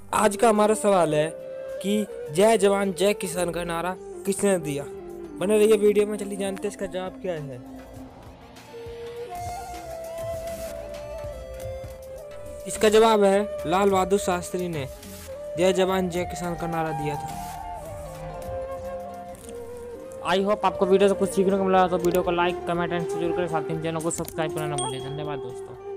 आज का हमारा सवाल है कि जय जवान जय किसान का नारा किसने दिया। बने रहिए वीडियो में, चलिए जानते हैं इसका जवाब क्या है। इसका जवाब है लाल बहादुर शास्त्री ने जय जवान जय किसान का नारा दिया था। आई होप आपको वीडियो से कुछ सीखने को मिला, तो वीडियो को लाइक कमेंट एंड शेयर करें, साथ ही चैनल को सब्सक्राइब करना ना भूलें। धन्यवाद दोस्तों।